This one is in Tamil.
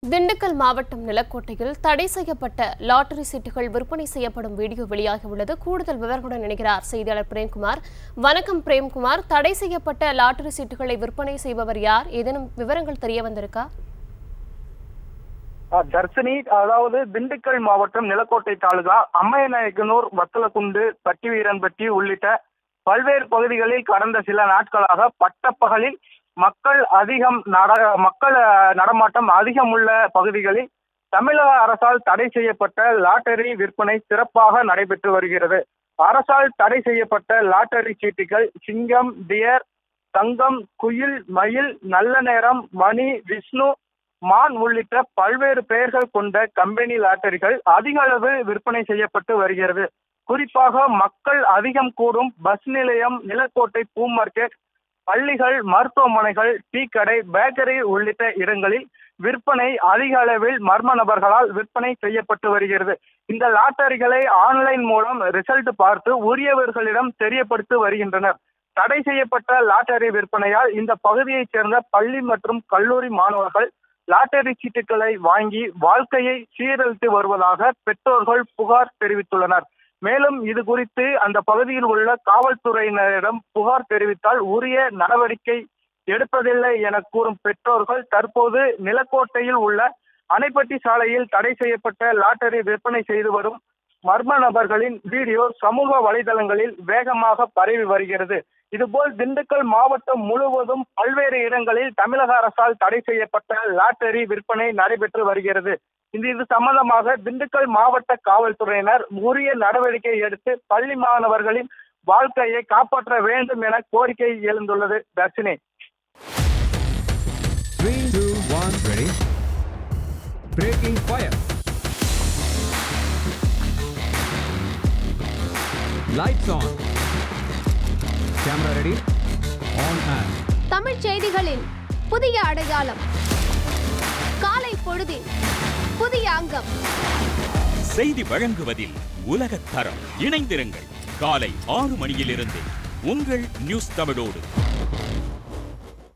திண்டுக்கல் மாவட்டம் நிலக்கோட்டையில் தடை செய்யப்பட்ட லாட்டரி சீட்டுகள் விற்பனை செய்யப்படும் வீடியோ வெளியாகியுள்ளது. கூடுதல் விவரங்களுடன் இணைகிறார் செய்தியாளர் பிரேம்குமார். வணக்கம் பிரேம்குமார், தடை செய்யப்பட்ட லாட்டரி சீட்டுகளை விற்பனை செய்பவர் யார்? ஏதேனும் விவரங்கள் தெரிய வந்திருக்கா? தர்ஷினி, அதாவது திண்டுக்கல் மாவட்டம் நிலக்கோட்டை தாலுகா அம்மையநாயக்கனூர், வத்தலக்குண்டு, பட்டிவீரன்பட்டி உள்ளிட்ட பல்வேறு பகுதிகளில் கடந்த சில நாட்களாக பட்டப்பகலில் மக்கள் நடமாட்டம் அதிகம் உள்ள பகுதிகளில் தமிழக அரசால் தடை செய்யப்பட்ட லாட்டரி விற்பனை சிறப்பாக நடைபெற்று வருகிறது. அரசால் தடை செய்யப்பட்ட லாட்டரி சீட்டுகள் சிங்கம், டியர், தங்கம், குயில், மயில், நல்ல நேரம், மணி, விஷ்ணு, மான் உள்ளிட்ட பல்வேறு பெயர்கள் கொண்ட கம்பெனி லாட்டரிகள் அதிக அளவு விற்பனை செய்யப்பட்டு வருகிறது. குறிப்பாக மக்கள் அதிகம் கூடும் பஸ் நிலையம், நிலக்கோட்டை பூ மார்க்கெட், பள்ளிகள், மருத்துவமனைகள், டீ கடை, பேக்கரி உள்ளிட்ட இடங்களில் விற்பனை அதிக அளவில் மர்ம நபர்களால் விற்பனை செய்யப்பட்டு வருகிறது. இந்த லாட்டரிகளை ஆன்லைன் மூலம் ரிசல்ட் பார்த்து உரியவர்களிடம் தெரியப்படுத்தி வருகின்றனர். தடை செய்யப்பட்ட லாட்டரி விற்பனையால் இந்த பகுதியைச் சேர்ந்த பள்ளி மற்றும் கல்லூரி மாணவர்கள் லாட்டரி சீட்டுகளை வாங்கி வாழ்க்கையை சீரழித்து வருவதாக பெற்றோர்கள் புகார் தெரிவித்துள்ளனர். மேலும் இது குறித்து அந்த பகுதியில் உள்ள காவல்துறையினரிடம் புகார் தெரிவித்தால் உரிய நடவடிக்கை எடுப்பதில்லை என கூறும் பெற்றோர்கள் தற்போது நிலக்கோட்டையில் உள்ள அணைப்பட்டி சாலையில் தடை செய்யப்பட்ட லாட்டரி விற்பனை செய்து வரும் மர்ம நபர்களின் வீடியோ சமூக வலைதளங்களில் வேகமாக பரவி வருகிறது. இதுபோல் திண்டுக்கல் மாவட்டம் முழுவதும் பல்வேறு இடங்களில் தமிழக அரசால் தடை செய்யப்பட்ட லாட்டரி விற்பனை நடைபெற்று வருகிறது. இது சம்பந்தமாக திண்டுக்கல் மாவட்ட காவல்துறையினர் உரிய நடவடிக்கை எடுத்து பள்ளி மாணவர்களின் வாழ்க்கையை காப்பாற்ற வேண்டும் என கோரிக்கை எழுந்துள்ளது. Dharshini. 3, 2, 1, ready. Breaking fire. Lights on. Camera ready. On and. Tamil செய்திகளின் புதிய அடையாளம். காலை பொழுதில் புதிய அங்கம். செய்தி வழங்குவதில் உலகத் தரம். இணைந்திருங்கள். காலை 6 மணியிலிருந்து உங்கள் நியூஸ் தமிழோடு.